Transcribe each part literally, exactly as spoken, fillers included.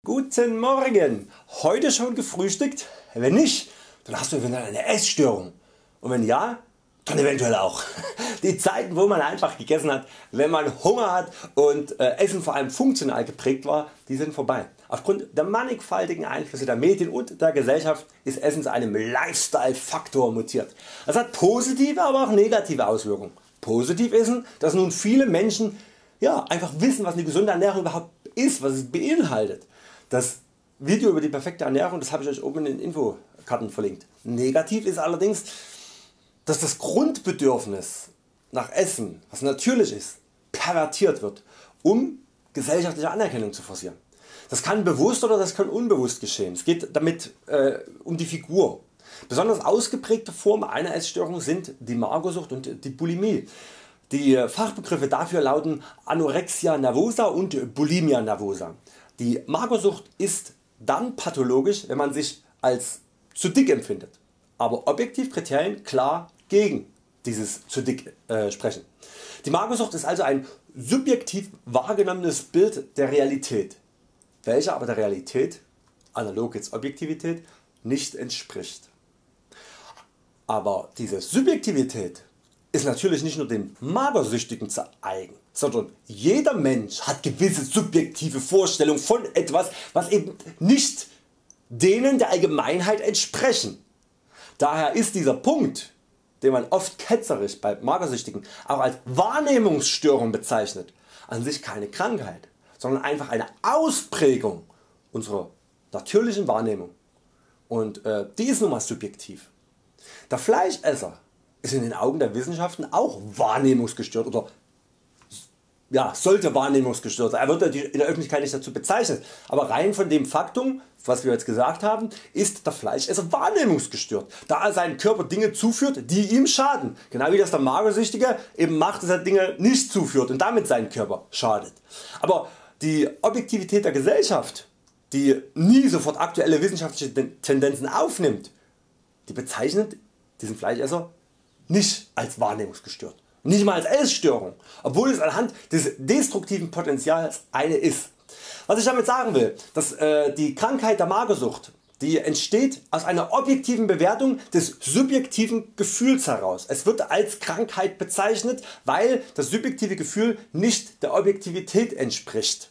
Guten Morgen! Heute schon gefrühstückt? Wenn nicht, dann hast du eventuell eine Essstörung. Und wenn ja, dann eventuell auch. Die Zeiten wo man einfach gegessen hat, wenn man Hunger hat und äh, Essen vor allem funktional geprägt war, die sind vorbei. Aufgrund der mannigfaltigen Einflüsse der Medien und der Gesellschaft ist Essen zu einem Lifestyle Faktor mutiert. Das hat positive, aber auch negative Auswirkungen. Positiv ist, dass nun viele Menschen ja, einfach wissen, was eine gesunde Ernährung überhaupt ist, was es beinhaltet. Das Video über die perfekte Ernährung, das habe ich Euch oben in den Infokarten verlinkt. Negativ ist allerdings, dass das Grundbedürfnis nach Essen, was natürlich ist, pervertiert wird, um gesellschaftliche Anerkennung zu forcieren. Das kann bewusst oder das kann unbewusst geschehen. Es geht damit äh, um die Figur. Besonders ausgeprägte Formen einer Essstörung sind die Magersucht und die Bulimie. Die Fachbegriffe dafür lauten Anorexia nervosa und Bulimia nervosa. Die Magersucht ist dann pathologisch, wenn man sich als zu dick empfindet, aber objektiv Kriterien klar gegen dieses zu dick äh, sprechen. Die Magersucht ist also ein subjektiv wahrgenommenes Bild der Realität, welcher aber der Realität, analog jetzt Objektivität, nicht entspricht. Aber diese Subjektivität ist natürlich nicht nur den Magersüchtigen zu eigen, sondern jeder Mensch hat gewisse subjektive Vorstellungen von etwas, was eben nicht denen der Allgemeinheit entsprechen. Daher ist dieser Punkt, den man oft ketzerisch bei Magersüchtigen auch als Wahrnehmungsstörung bezeichnet, an sich keine Krankheit, sondern einfach eine Ausprägung unserer natürlichen Wahrnehmung, und äh, die ist nun mal subjektiv. Der Fleischesser ist in den Augen der Wissenschaften auch wahrnehmungsgestört oder ja, sollte wahrnehmungsgestört sein. Er wird in der Öffentlichkeit nicht dazu bezeichnet, aber rein von dem Faktum, was wir jetzt gesagt haben, ist der Fleischesser wahrnehmungsgestört, da er seinem Körper Dinge zuführt, die ihm schaden. Genau wie das der Magersüchtige eben macht, dass er Dinge nicht zuführt und damit seinem Körper schadet. Aber die Objektivität der Gesellschaft, die nie sofort aktuelle wissenschaftliche Tendenzen aufnimmt, die bezeichnet diesen Fleischesser nicht als wahrnehmungsgestört, nicht mal als Essstörung, obwohl es anhand des destruktiven Potenzials eine ist. Was ich damit sagen will, dass äh, die Krankheit der Magersucht, die entsteht aus einer objektiven Bewertung des subjektiven Gefühls heraus. Es wird als Krankheit bezeichnet, weil das subjektive Gefühl nicht der Objektivität entspricht.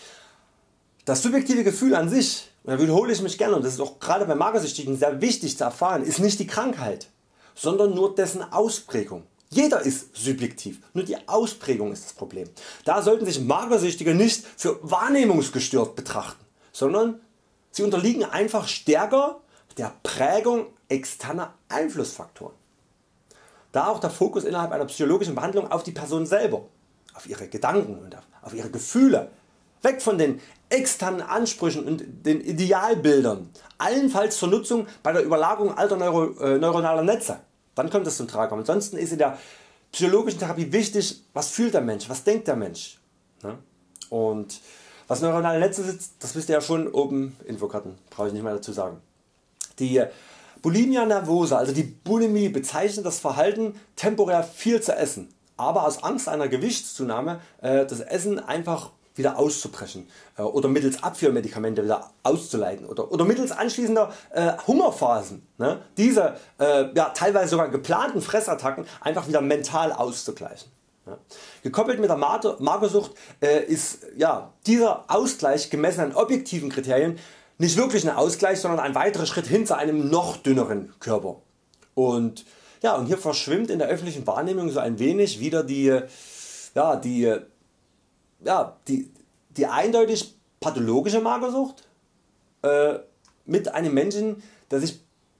Das subjektive Gefühl an sich, und da wiederhole ich mich gerne, und das ist auch gerade bei Magersüchtigen sehr wichtig zu erfahren, ist nicht die Krankheit, sondern nur dessen Ausprägung. Jeder ist subjektiv, nur die Ausprägung ist das Problem. Da sollten sich Magersüchtige nicht für wahrnehmungsgestört betrachten, sondern sie unterliegen einfach stärker der Prägung externer Einflussfaktoren. Da auch der Fokus innerhalb einer psychologischen Behandlung auf die Person selber, auf ihre Gedanken und auf ihre Gefühle, weg von den externen Ansprüchen und den Idealbildern, allenfalls zur Nutzung bei der Überlagerung alter Neuro, äh, neuronaler Netze. Dann kommt es zum Tragen. Ansonsten ist in der psychologischen Therapie wichtig, was fühlt der Mensch, was denkt der Mensch. Ne? Und was neuronale Netze sind, das wisst ihr ja schon, oben Infokarten, brauche ich nicht mehr dazu sagen. Die Bulimia nervosa, also die Bulimie, bezeichnet das Verhalten, temporär viel zu essen, aber aus Angst einer Gewichtszunahme äh, das Essen einfach wieder auszubrechen äh, oder mittels Abführmedikamente wieder auszuleiten oder, oder mittels anschließender äh, Hungerphasen, ne, diese äh, ja, teilweise sogar geplanten Fressattacken einfach wieder mental auszugleichen. Ja. Gekoppelt mit der Magersucht äh, ist ja, dieser Ausgleich gemessen an objektiven Kriterien nicht wirklich ein Ausgleich, sondern ein weiterer Schritt hin zu einem noch dünneren Körper. Und, ja, und hier verschwimmt in der öffentlichen Wahrnehmung so ein wenig wieder die, ja, die Ja, die, die eindeutig pathologische Magersucht äh, mit einem Menschen, der sich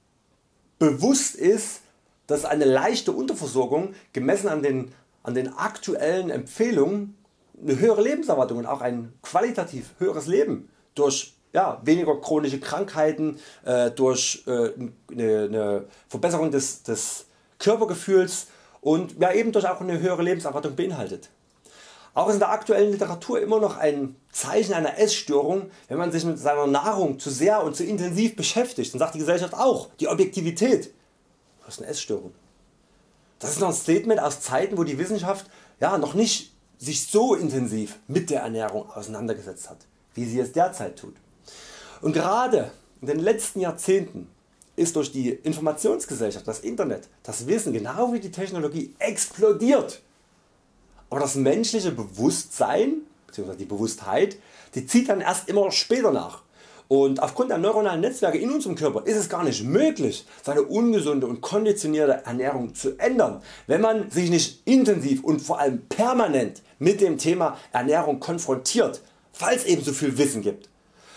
bewusst ist, dass eine leichte Unterversorgung gemessen an den, an den aktuellen Empfehlungen eine höhere Lebenserwartung und auch ein qualitativ höheres Leben durch ja, weniger chronische Krankheiten, äh, durch äh, eine, eine Verbesserung des, des Körpergefühls und ja, eben durch auch eine höhere Lebenserwartung beinhaltet. Auch ist in der aktuellen Literatur immer noch ein Zeichen einer Essstörung, wenn man sich mit seiner Nahrung zu sehr und zu intensiv beschäftigt. Dann sagt die Gesellschaft auch, die Objektivität, das ist eine Essstörung. Das ist noch ein Statement aus Zeiten, wo die Wissenschaft ja, noch nicht sich so intensiv mit der Ernährung auseinandergesetzt hat, wie sie es derzeit tut. Und gerade in den letzten Jahrzehnten ist durch die Informationsgesellschaft, das Internet, das Wissen genau wie die Technologie explodiert. Aber das menschliche Bewusstsein bzw. die Bewusstheit, die zieht dann erst immer später nach. Und aufgrund der neuronalen Netzwerke in unserem Körper ist es gar nicht möglich, seine ungesunde und konditionierte Ernährung zu ändern, wenn man sich nicht intensiv und vor allem permanent mit dem Thema Ernährung konfrontiert, weil es eben so viel Wissen gibt.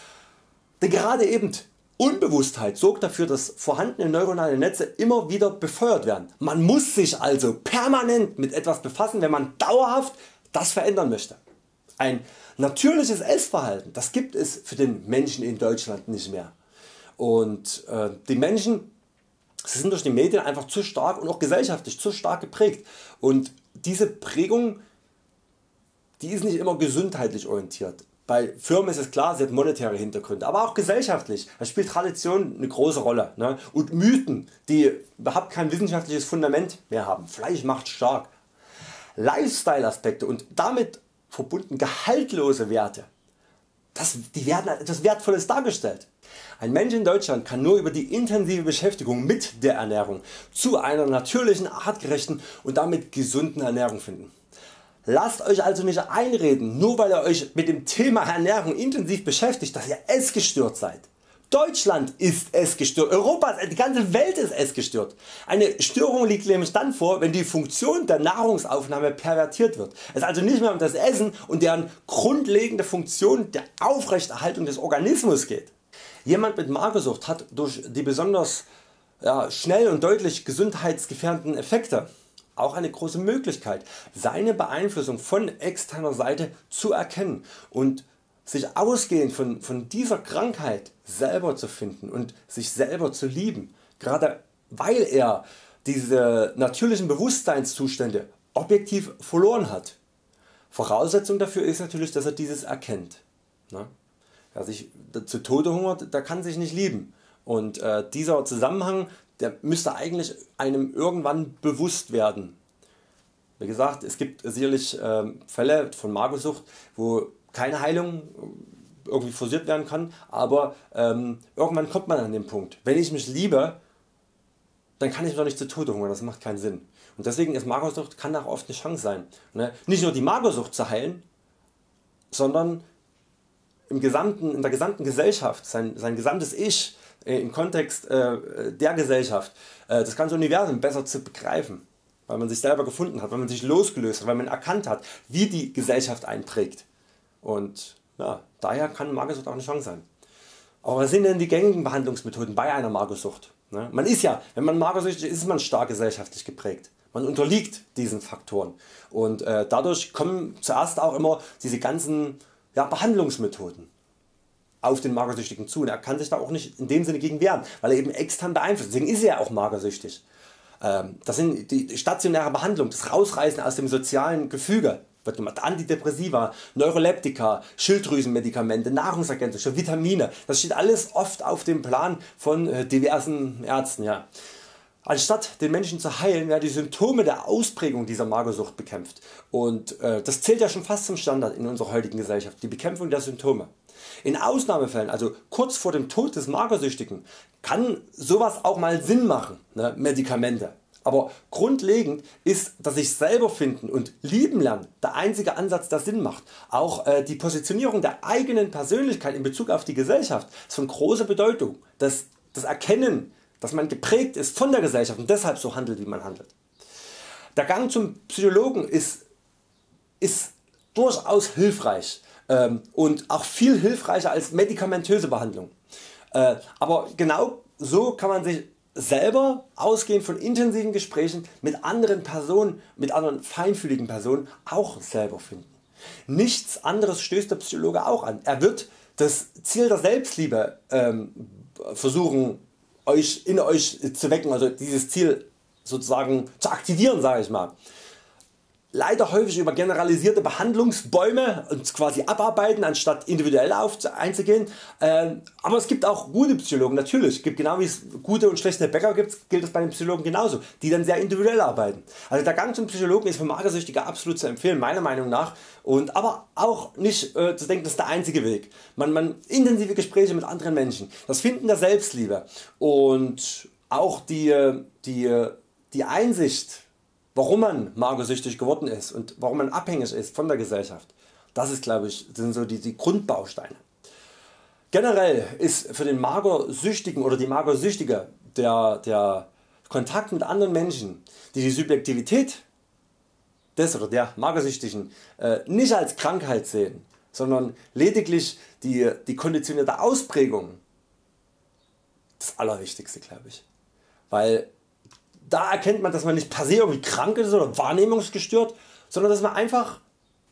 Denn gerade eben Unbewusstheit sorgt dafür, dass vorhandene neuronale Netze immer wieder befeuert werden. Man muss sich also permanent mit etwas befassen, wenn man dauerhaft das verändern möchte. Ein natürliches Essverhalten, das gibt es für den Menschen in Deutschland nicht mehr. Und äh, die Menschen sie sind durch die Medien einfach zu stark und auch gesellschaftlich zu stark geprägt. Und diese Prägung, die ist nicht immer gesundheitlich orientiert. Bei Firmen ist es klar, sie hat monetäre Hintergründe, aber auch gesellschaftlich. Da spielt Tradition eine große Rolle. Ne? Und Mythen, die überhaupt kein wissenschaftliches Fundament mehr haben. Fleisch macht stark. Lifestyle Aspekte und damit verbunden gehaltlose Werte, das, die werden als etwas Wertvolles dargestellt. Ein Mensch in Deutschland kann nur über die intensive Beschäftigung mit der Ernährung zu einer natürlichen, artgerechten und damit gesunden Ernährung finden. Lasst Euch also nicht einreden, nur weil ihr Euch mit dem Thema Ernährung intensiv beschäftigt, dass ihr essgestört seid. Deutschland ist essgestört, Europa, die ganze Welt ist essgestört. Eine Störung liegt nämlich dann vor, wenn die Funktion der Nahrungsaufnahme pervertiert wird. Es also nicht mehr um das Essen und deren grundlegende Funktion der Aufrechterhaltung des Organismus geht. Jemand mit Magersucht hat durch die besonders ja, schnell und deutlich gesundheitsgefährdenden Effekte auch eine große Möglichkeit, seine Beeinflussung von externer Seite zu erkennen und sich ausgehend von, von dieser Krankheit selber zu finden und sich selber zu lieben, gerade weil er diese natürlichen Bewusstseinszustände objektiv verloren hat. Voraussetzung dafür ist natürlich, dass er dieses erkennt. Wer sich zu Tode hungert, der kann sich nicht lieben. Und äh, dieser Zusammenhang, der müsste eigentlich einem irgendwann bewusst werden. Wie gesagt, es gibt sicherlich äh, Fälle von Magersucht, wo keine Heilung irgendwie forciert werden kann, aber ähm, irgendwann kommt man an den Punkt. Wenn ich mich liebe, dann kann ich doch nicht zu Tode hungern, das macht keinen Sinn. Und deswegen ist Magersucht kann auch oft eine Chance sein. Ne? Nicht nur die Magersucht zu heilen, sondern im gesamten, in der gesamten Gesellschaft, sein, sein gesamtes Ich äh, im Kontext äh, der Gesellschaft, äh, das ganze Universum besser zu begreifen, weil man sich selber gefunden hat, weil man sich losgelöst hat, weil man erkannt hat, wie die Gesellschaft einprägt. Und ja, daher kann Magersucht auch eine Chance sein. Aber was sind denn die gängigen Behandlungsmethoden bei einer Magersucht? Ne? Man ist ja, wenn man magersüchtig ist, ist man stark gesellschaftlich geprägt. Man unterliegt diesen Faktoren und äh, dadurch kommen zuerst auch immer diese ganzen ja, Behandlungsmethoden auf den Magersüchtigen zu. Und er kann sich da auch nicht in dem Sinne gegen wehren, weil er eben extern beeinflusst. Deswegen ist er ja auch magersüchtig. Ähm, das sind die stationäre Behandlung, das Rausreißen aus dem sozialen Gefüge. Wird gemacht. Antidepressiva, Neuroleptika, Schilddrüsenmedikamente, Nahrungsergänzungen, Vitamine, das steht alles oft auf dem Plan von äh, diversen Ärzten. Ja. Anstatt den Menschen zu heilen, werden die Symptome der Ausprägung dieser Magersucht bekämpft. Und äh, das zählt ja schon fast zum Standard in unserer heutigen Gesellschaft, die Bekämpfung der Symptome. In Ausnahmefällen, also kurz vor dem Tod des Magersüchtigen, kann sowas auch mal Sinn machen, ne, Medikamente. Aber grundlegend ist das sich selber finden und lieben lernen der einzige Ansatz der Sinn macht. Auch äh, die Positionierung der eigenen Persönlichkeit in Bezug auf die Gesellschaft ist von großer Bedeutung. Das, das Erkennen, dass man geprägt ist von der Gesellschaft und deshalb so handelt wie man handelt. Der Gang zum Psychologen ist, ist durchaus hilfreich ähm, und auch viel hilfreicher als medikamentöse Behandlung. Äh, aber genau so kann man sich selber ausgehend von intensiven Gesprächen mit anderen Personen, mit anderen feinfühligen Personen auch selber finden. Nichts anderes stößt der Psychologe auch an. Er wird das Ziel der Selbstliebe ähm, versuchen euch, in Euch zu wecken, also dieses Ziel sozusagen zu aktivieren, sage ich mal. leider häufig über generalisierte Behandlungsbäume und quasi abarbeiten, anstatt individuell auf einzugehen. Ähm, aber es gibt auch gute Psychologen, natürlich. Es gibt genau wie es gute und schlechte Bäcker gibt, gilt es bei den Psychologen genauso, die dann sehr individuell arbeiten. Also der Gang zum Psychologen ist für Magersüchtige absolut zu empfehlen, meiner Meinung nach. Und aber auch nicht äh, zu denken, das ist der einzige Weg. Man, man intensive Gespräche mit anderen Menschen, das Finden der Selbstliebe und auch die, die, die Einsicht, warum man magersüchtig geworden ist und warum man abhängig ist von der Gesellschaft. Das ist, glaube ich, sind so die, die Grundbausteine. Generell ist für den Magersüchtigen oder die Magersüchtige der, der Kontakt mit anderen Menschen, die die Subjektivität des oder der Magersüchtigen äh, nicht als Krankheit sehen, sondern lediglich die, die konditionierte Ausprägung, das Allerwichtigste, glaube ich. Weil da erkennt man, dass man nicht per se irgendwie krank ist oder wahrnehmungsgestört, sondern dass man einfach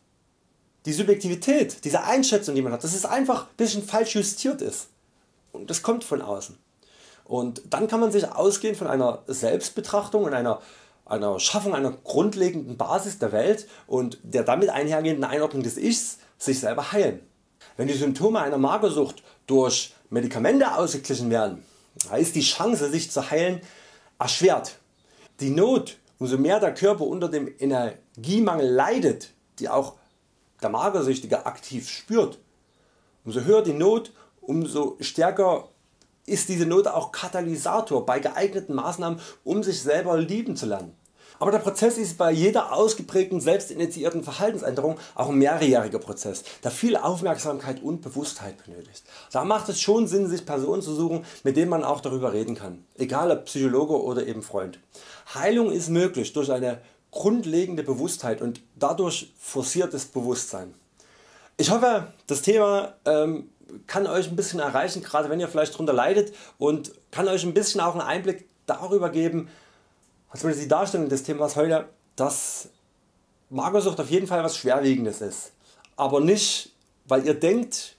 die Subjektivität, diese Einschätzung die man hat, dass es einfach ein bisschen falsch justiert ist. Und das kommt von außen. Und dann kann man sich ausgehend von einer Selbstbetrachtung und einer, einer Schaffung einer grundlegenden Basis der Welt und der damit einhergehenden Einordnung des Ichs sich selber heilen. Wenn die Symptome einer Magersucht durch Medikamente ausgeglichen werden, ist die Chance sich zu heilen erschwert. Die Not, umso mehr der Körper unter dem Energiemangel leidet, die auch der Magersüchtige aktiv spürt, umso höher die Not, umso stärker ist diese Not auch Katalysator bei geeigneten Maßnahmen, um sich selber lieben zu lernen. Aber der Prozess ist bei jeder ausgeprägten selbstinitiierten Verhaltensänderung auch ein mehrjähriger Prozess, der viel Aufmerksamkeit und Bewusstheit benötigt. Da macht es schon Sinn, sich Personen zu suchen, mit denen man auch darüber reden kann, egal ob Psychologe oder eben Freund. Heilung ist möglich durch eine grundlegende Bewusstheit und dadurch forciertes Bewusstsein. Ich hoffe, das Thema ähm, kann Euch ein bisschen erreichen, gerade wenn ihr vielleicht darunter leidet, und kann Euch ein bisschen auch einen Einblick darüber geben, also die Darstellung des Themas heute, dass Magersucht auf jeden Fall was Schwerwiegendes ist, aber nicht weil ihr denkt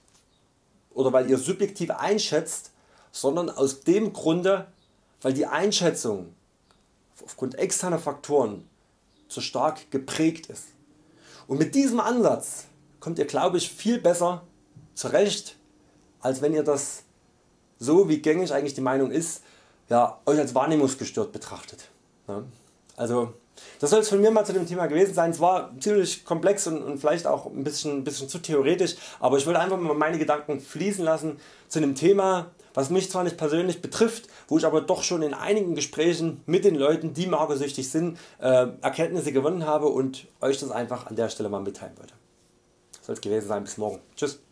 oder weil ihr subjektiv einschätzt, sondern aus dem Grunde, weil die Einschätzung aufgrund externer Faktoren so stark geprägt ist. Und mit diesem Ansatz kommt ihr, glaube ich, viel besser zurecht, als wenn ihr das, so wie gängig eigentlich die Meinung ist, ja, Euch als wahrnehmungsgestört betrachtet. Ja, also das soll es von mir mal zu dem Thema gewesen sein. Es war ziemlich komplex und, und vielleicht auch ein bisschen, ein bisschen zu theoretisch, aber ich wollte einfach mal meine Gedanken fließen lassen zu einem Thema, was mich zwar nicht persönlich betrifft, wo ich aber doch schon in einigen Gesprächen mit den Leuten, die magersüchtig sind, äh, Erkenntnisse gewonnen habe und Euch das einfach an der Stelle mal mitteilen wollte. Das soll es gewesen sein. Bis morgen. Tschüss.